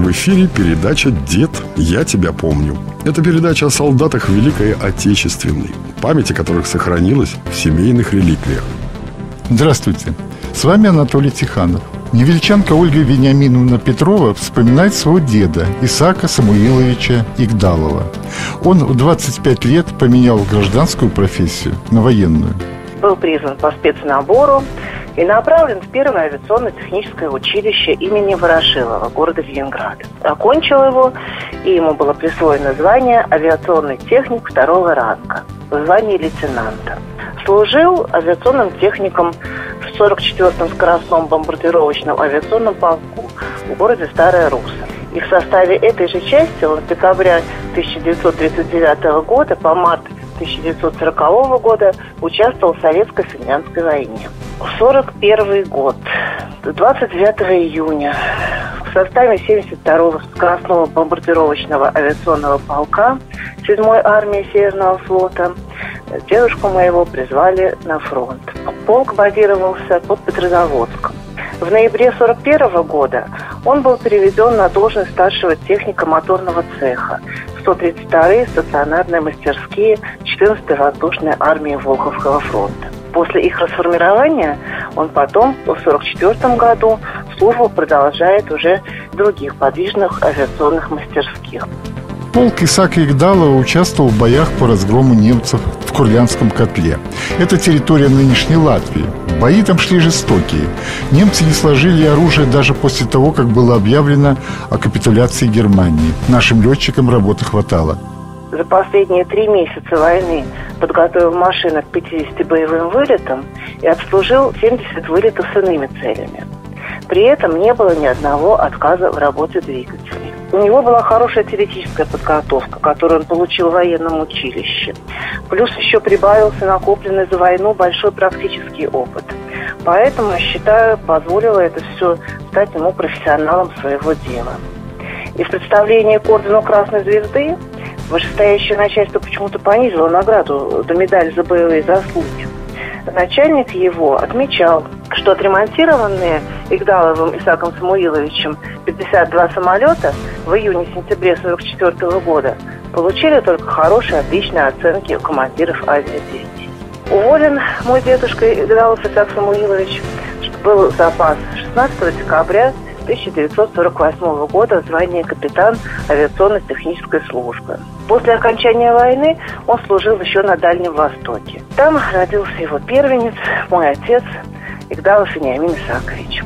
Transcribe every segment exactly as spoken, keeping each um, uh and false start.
В эфире передача «Дед, я тебя помню». Это передача о солдатах Великой Отечественной, память о которых сохранилась в семейных реликвиях. Здравствуйте, с вами Анатолий Тиханов. Невельчанка Ольга Вениаминовна Петрова вспоминает своего деда Исаака Самуиловича Игдалова. Он в двадцать пять лет поменял гражданскую профессию на военную. Был призван по спецнабору и направлен в первое авиационно-техническое училище имени Ворошилова, города Ленинграда. Окончил его, и ему было присвоено звание авиационный техник второго ранга, звание лейтенанта. Служил авиационным техником в сорок четвёртом скоростном бомбардировочном авиационном полку в городе Старая Русса. И в составе этой же части он с декабря тысяча девятьсот тридцать девятого года по март тысяча девятьсот сорокового года участвовал в Советско-финляндской войне. сорок первый год, двадцать девятого июня, в составе семьдесят второго скоростного бомбардировочного авиационного полка седьмой армии Северного флота дедушку моего призвали на фронт. Полк базировался под Петрозаводском. В ноябре сорок первого года он был переведен на должность старшего техника моторного цеха в сто тридцать вторые стационарные мастерские четырнадцатой воздушной армии Волховского фронта. После их расформирования он потом, в сорок четвёртом году, службу продолжает уже в других подвижных авиационных мастерских. Полк Исаака Игдалова участвовал в боях по разгрому немцев в Курлянском котле. Это территория нынешней Латвии. Бои там шли жестокие. Немцы не сложили оружие даже после того, как было объявлено о капитуляции Германии. Нашим летчикам работы хватало. За последние три месяца войны подготовил машины к пятидесяти боевым вылетам и обслужил семьдесят вылетов с иными целями. При этом не было ни одного отказа в работе двигателей. У него была хорошая теоретическая подготовка, которую он получил в военном училище. Плюс еще прибавился накопленный за войну большой практический опыт. Поэтому, я считаю, позволило это все стать ему профессионалом своего дела. И в представлении к ордену Красной Звезды вышестоящее начальство почему-то понизило награду до медали за боевые заслуги. Начальник его отмечал, что отремонтированные Игдаловым Исааком Самуиловичем пятьдесят два самолета в июне-сентябре сорок четвёртого года получили только хорошие, отличные оценки у командиров авиадивизий. Уволен мой дедушка Игдалов Исаак Самуилович был в запас шестнадцатого декабря тысяча девятьсот сорок восьмого года в звании капитан авиационно-технической службы. После окончания войны он служил еще на Дальнем Востоке. Там родился его первенец, мой отец Игдалов Вениамин Исаакович.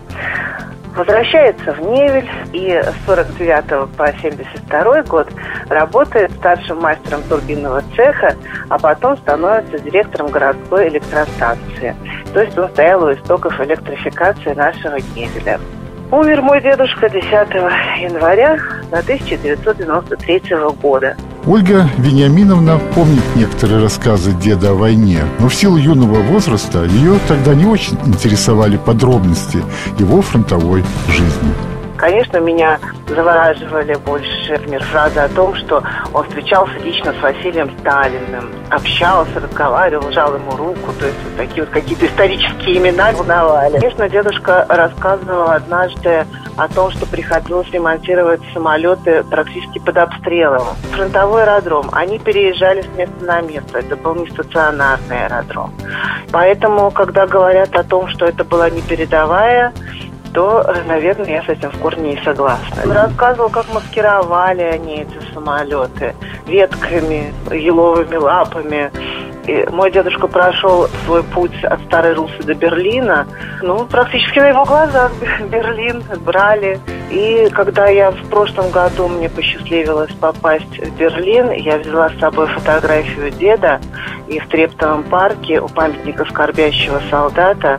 Возвращается в Невель и с сорок девятого по семьдесят второй год работает старшим мастером турбинного цеха, а потом становится директором городской электростанции. То есть он стоял у истоков электрификации нашего Невеля. Умер мой дедушка десятого января тысяча девятьсот девяносто третьего года. Ольга Вениаминовна помнит некоторые рассказы деда о войне, но в силу юного возраста ее тогда не очень интересовали подробности его фронтовой жизни. Конечно, меня завораживали больше, например, фразы о том, что он встречался лично с Василием Сталиным, общался, разговаривал, жал ему руку, то есть вот такие вот какие-то исторические имена волновали. Конечно, дедушка рассказывал однажды о том, что приходилось ремонтировать самолеты практически под обстрелом. Фронтовой аэродром, они переезжали с места на место, это был не стационарный аэродром. Поэтому, когда говорят о том, что это была не передовая, то, наверное, я с этим в корне не согласна. Он рассказывал, как маскировали они эти самолеты ветками, еловыми лапами. И мой дедушка прошел свой путь от Старой Руссы до Берлина. Ну, практически на его глазах Берлин брали. И когда я в прошлом году мне посчастливилось попасть в Берлин, я взяла с собой фотографию деда. И в Трептовом парке у памятника скорбящего солдата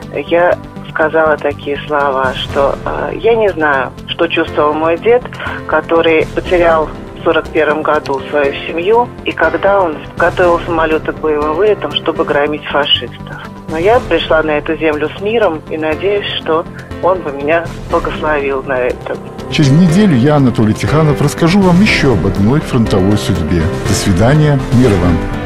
я сказала такие слова, что э, я не знаю, что чувствовал мой дед, который потерял в сорок первом году свою семью, и когда он готовил самолеты к боевым вылетам, чтобы громить фашистов. Но я пришла на эту землю с миром и надеюсь, что он бы меня благословил на это. Через неделю я, Анатолий Тиханов, расскажу вам еще об одной фронтовой судьбе. До свидания, мира вам!